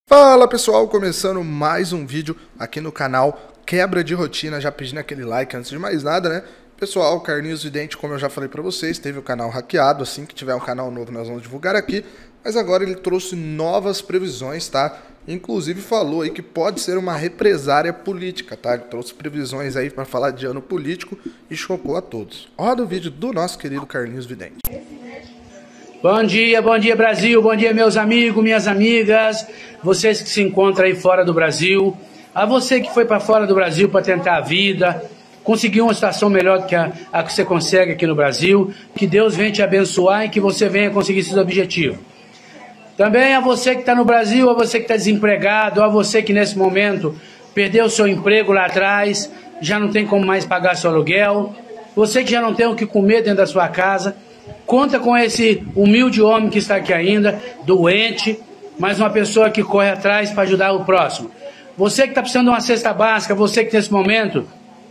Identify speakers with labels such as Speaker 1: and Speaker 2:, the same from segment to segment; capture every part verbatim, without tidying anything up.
Speaker 1: Fala pessoal, começando mais um vídeo aqui no canal Quebra de Rotina, já pedindo aquele like antes de mais nada, né? Pessoal, Carlinhos Vidente, como eu já falei pra vocês, teve o canal hackeado, assim que tiver um canal novo nós vamos divulgar aqui, mas agora ele trouxe novas previsões, tá? Inclusive falou aí que pode ser uma represária política, tá? Ele trouxe previsões aí pra falar de ano político e chocou a todos. Roda o vídeo do nosso querido Carlinhos Vidente.
Speaker 2: Bom dia, bom dia Brasil, bom dia meus amigos, minhas amigas, vocês que se encontram aí fora do Brasil, a você que foi para fora do Brasil para tentar a vida, conseguir uma situação melhor do que a, a que você consegue aqui no Brasil, que Deus venha te abençoar e que você venha conseguir esses objetivos. Também a você que está no Brasil, a você que está desempregado, a você que nesse momento perdeu o seu emprego lá atrás, já não tem como mais pagar seu aluguel, você que já não tem o que comer dentro da sua casa. Conta com esse humilde homem que está aqui ainda, doente, mas uma pessoa que corre atrás para ajudar o próximo. Você que está precisando de uma cesta básica, você que nesse momento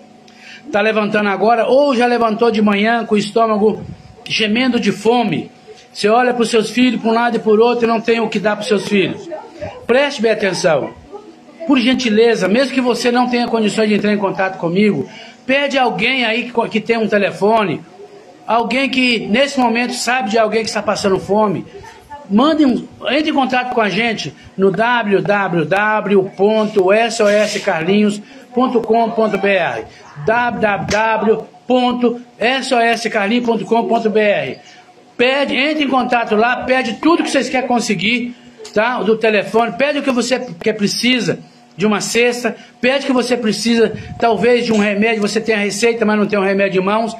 Speaker 2: está levantando agora, ou já levantou de manhã com o estômago gemendo de fome. Você olha para os seus filhos, para um lado e para o outro, e não tem o que dar para os seus filhos. Preste bem atenção. Por gentileza, mesmo que você não tenha condições de entrar em contato comigo, pede alguém aí que, que tem um telefone, alguém que nesse momento sabe de alguém que está passando fome, mande um, entre em contato com a gente no w w w ponto s o s carlinhos ponto com ponto b r w w w ponto s o s carlinhos ponto com ponto b r. Pede, entre em contato lá, pede tudo que vocês querem conseguir, tá? Do telefone, pede o que você que precisa de uma cesta, pede que você precisa talvez de um remédio, você tem a receita, mas não tem um remédio em mãos.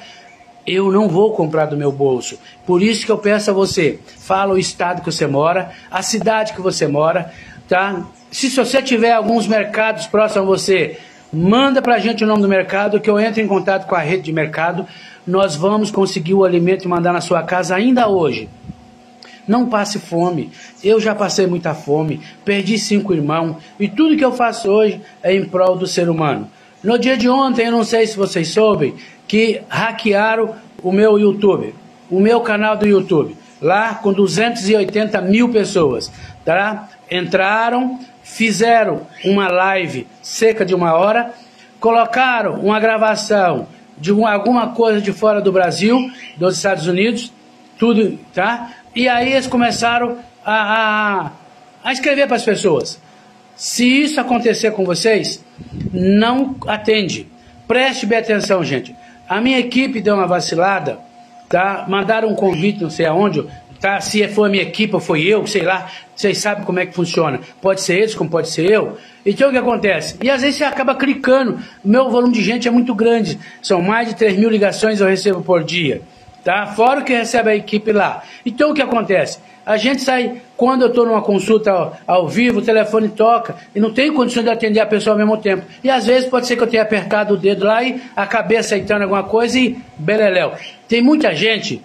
Speaker 2: Eu não vou comprar do meu bolso. Por isso que eu peço a você, fala o estado que você mora, a cidade que você mora, tá? Se você tiver alguns mercados próximos a você, manda pra gente o nome do mercado, que eu entro em contato com a rede de mercado, nós vamos conseguir o alimento e mandar na sua casa ainda hoje. Não passe fome. Eu já passei muita fome, perdi cinco irmãos, e tudo que eu faço hoje é em prol do ser humano. No dia de ontem, eu não sei se vocês soubem, que hackearam o meu YouTube, o meu canal do YouTube, lá com duzentas e oitenta mil pessoas, tá? Entraram, fizeram uma live cerca de uma hora, colocaram uma gravação de uma, alguma coisa de fora do Brasil, dos Estados Unidos, tudo, tá? E aí eles começaram a, a, a escrever para as pessoas. Se isso acontecer com vocês, não atende. Preste bem atenção, gente. A minha equipe deu uma vacilada, tá? Mandaram um convite, não sei aonde, tá? Se foi a minha equipe ou foi eu, sei lá, vocês sabem como é que funciona. Pode ser eles, como pode ser eu. Então o que acontece? E às vezes você acaba clicando. O meu volume de gente é muito grande. São mais de três mil ligações eu recebo por dia, tá? Fora o que recebe a equipe lá. Então o que acontece? A gente sai, quando eu estou numa consulta ao, ao vivo, o telefone toca e não tenho condição de atender a pessoa ao mesmo tempo. E às vezes pode ser que eu tenha apertado o dedo lá e acabei aceitando alguma coisa e beleléu. Tem muita gente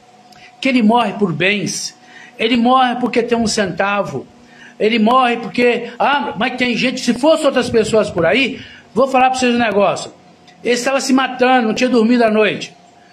Speaker 2: que ele morre por bens, ele morre porque tem um centavo, ele morre porque, ah, mas tem gente, se fosse outras pessoas por aí, vou falar para vocês um negócio, ele estava se matando, não tinha dormido à noite.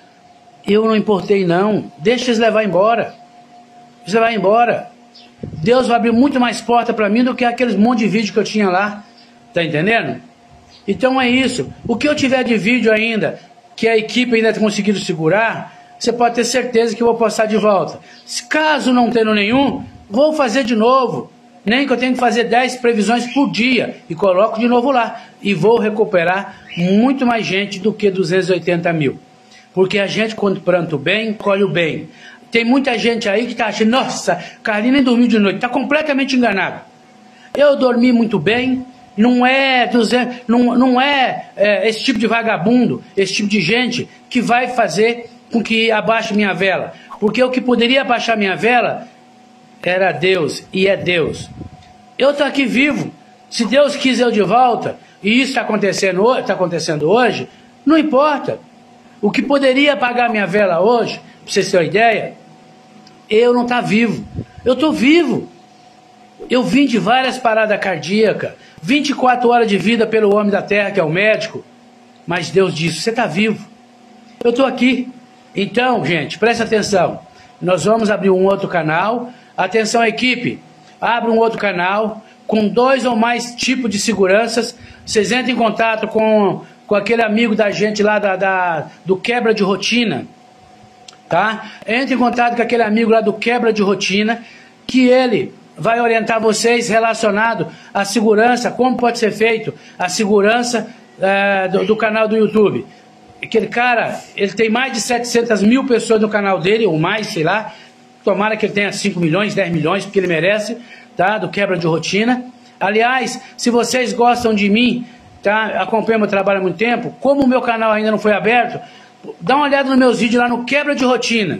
Speaker 2: Eu não importei não, deixa eles levar embora. Você vai embora. Deus vai abrir muito mais porta para mim do que aqueles monte de vídeo que eu tinha lá. Tá entendendo? Então é isso. O que eu tiver de vídeo ainda, que a equipe ainda conseguiu segurar, você pode ter certeza que eu vou postar de volta. Se caso não tendo nenhum, vou fazer de novo. Nem que eu tenha que fazer dez previsões por dia. E coloco de novo lá. E vou recuperar muito mais gente do que duzentos e oitenta mil. Porque a gente, quando planta o bem, colhe o bem. Tem muita gente aí que está achando, nossa, Carlinhos nem dormiu de noite, está completamente enganado. Eu dormi muito bem, não é, não, não é, é esse tipo de vagabundo, esse tipo de gente que vai fazer com que abaixe minha vela. Porque o que poderia abaixar minha vela era Deus, e é Deus. Eu estou aqui vivo, se Deus quiser eu de volta, e isso está acontecendo, tá acontecendo hoje, não importa. O que poderia apagar minha vela hoje, para vocês terem uma ideia, eu não tá vivo. Eu tô vivo. Eu vim de várias paradas cardíacas, vinte e quatro horas de vida pelo homem da terra, que é o médico. Mas Deus disse, você tá vivo. Eu tô aqui. Então, gente, presta atenção. Nós vamos abrir um outro canal. Atenção, equipe. Abre um outro canal. com dois ou mais tipos de seguranças. Vocês entram em contato com, com aquele amigo da gente lá da, da, do Quebra de Rotina, tá? Entre em contato com aquele amigo lá do Quebra de Rotina, que ele vai orientar vocês relacionado à segurança, como pode ser feito a segurança é, do, do canal do YouTube. Aquele cara, ele tem mais de setecentas mil pessoas no canal dele, ou mais, sei lá. Tomara que ele tenha cinco milhões, dez milhões, porque ele merece, tá? Do Quebra de Rotina. Aliás, se vocês gostam de mim, tá? Acompanham meu trabalho há muito tempo, como o meu canal ainda não foi aberto, dá uma olhada nos meus vídeos lá no Quebra de Rotina.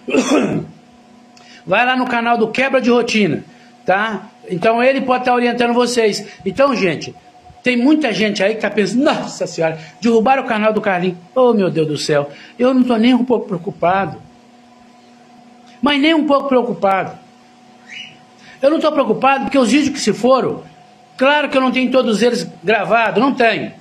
Speaker 2: Vai lá no canal do Quebra de Rotina, tá? Então ele pode estar orientando vocês. Então, gente, tem muita gente aí que está pensando, nossa senhora, derrubaram o canal do Carlinhos. Oh, meu Deus do céu, eu não estou nem um pouco preocupado. Mas nem um pouco preocupado. Eu não estou preocupado porque os vídeos que se foram, claro que eu não tenho todos eles gravados, não tenho.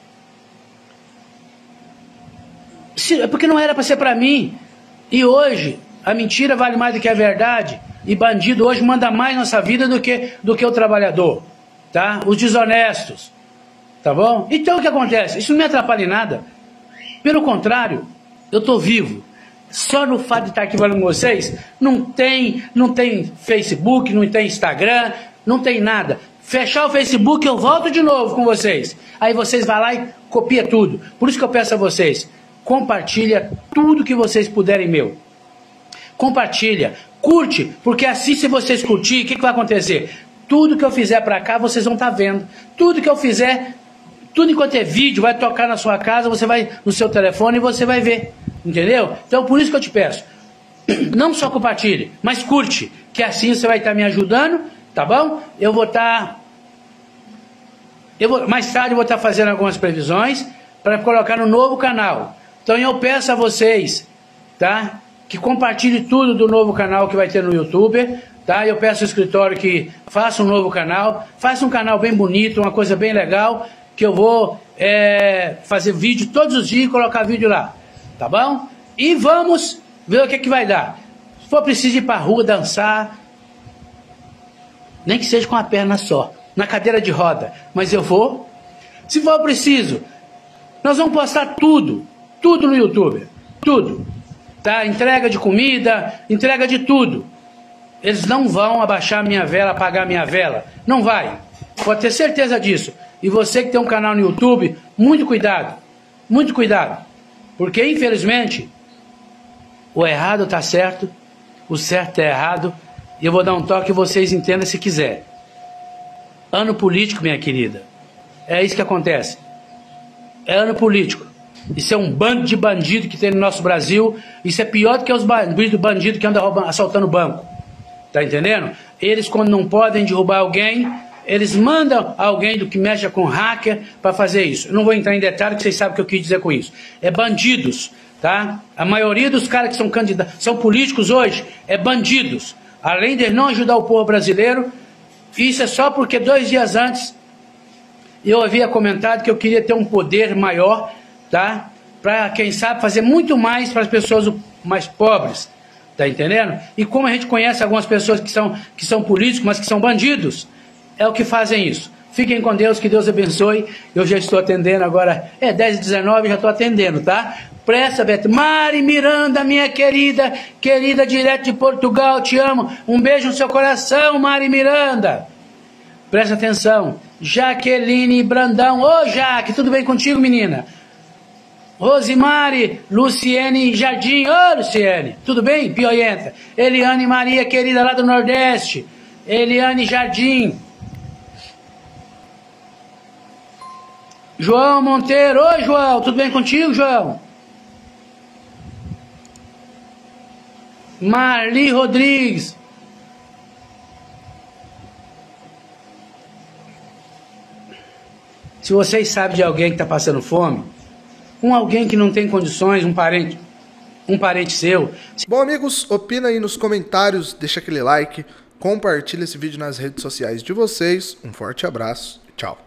Speaker 2: É porque não era para ser para mim. E hoje, a mentira vale mais do que a verdade. E bandido hoje manda mais nossa vida do que, do que o trabalhador. Tá? Os desonestos. Tá bom? Então o que acontece? Isso não me atrapalha em nada. Pelo contrário, eu estou vivo. Só no fato de estar aqui falando com vocês, não tem, não tem Facebook, não tem Instagram, não tem nada. Fechar o Facebook, eu volto de novo com vocês. Aí vocês vão lá e copia tudo. Por isso que eu peço a vocês, compartilha tudo que vocês puderem meu. Compartilha, curte, porque assim se vocês curtirem, o que, que vai acontecer? Tudo que eu fizer pra cá, vocês vão estar vendo. Tudo que eu fizer, tudo enquanto é vídeo, vai tocar na sua casa, você vai no seu telefone e você vai ver. Entendeu? Então por isso que eu te peço, não só compartilhe, mas curte, que assim você vai estar me ajudando, tá bom? Eu vou estar, eu vou, mais tarde eu vou estar fazendo algumas previsões para colocar no novo canal. Então eu peço a vocês, tá? Que compartilhe tudo do novo canal que vai ter no YouTube, tá? Eu peço ao escritório que faça um novo canal, faça um canal bem bonito, uma coisa bem legal, que eu vou é, fazer vídeo todos os dias e colocar vídeo lá. Tá bom? E vamos ver o que, que vai dar. Se for preciso ir pra rua dançar, nem que seja com a perna só, na cadeira de roda, mas eu vou. Se for preciso, nós vamos postar tudo, tudo no YouTube, tudo. Tá? Entrega de comida, entrega de tudo. Eles não vão abaixar minha vela, apagar minha vela. Não vai. Pode ter certeza disso. E você que tem um canal no YouTube, muito cuidado. Muito cuidado. Porque, infelizmente, o errado está certo, o certo está errado, e eu vou dar um toque e vocês entendam se quiser. Ano político, minha querida. É isso que acontece. É ano político. Isso é um bando de bandido que tem no nosso Brasil. Isso é pior do que os bandidos bandido que andam roubando, assaltando banco. Tá entendendo? Eles, quando não podem derrubar alguém, eles mandam alguém do que mexe com hacker para fazer isso. Eu não vou entrar em detalhe, que vocês sabem o que eu quis dizer com isso. É bandidos, tá? A maioria dos caras que são candidatos, são políticos hoje, é bandidos. Além de não ajudar o povo brasileiro, isso é só porque dois dias antes eu havia comentado que eu queria ter um poder maior, tá? Para, quem sabe, fazer muito mais para as pessoas mais pobres. Tá entendendo? E como a gente conhece algumas pessoas que são, que são políticos, mas que são bandidos, é o que fazem isso. Fiquem com Deus, que Deus abençoe. Eu já estou atendendo agora, é dez e dezenove, já estou atendendo, tá? Presta, Beto. Mari Miranda, minha querida, querida, direto de Portugal, te amo. Um beijo no seu coração, Mari Miranda. Presta atenção. Jaqueline Brandão. Ô, Jaque, tudo bem contigo, menina? Rosimari, Luciene Jardim. Ô, Luciene, tudo bem? Pioienta. Eliane Maria, querida, lá do Nordeste. Eliane Jardim. João Monteiro. Oi, João, tudo bem contigo, João? Marli Rodrigues. Se vocês sabem de alguém que está passando fome, um alguém que não tem condições, um parente, um parente seu.
Speaker 1: Bom, amigos, opina aí nos comentários, deixa aquele like, compartilha esse vídeo nas redes sociais de vocês. Um forte abraço, tchau.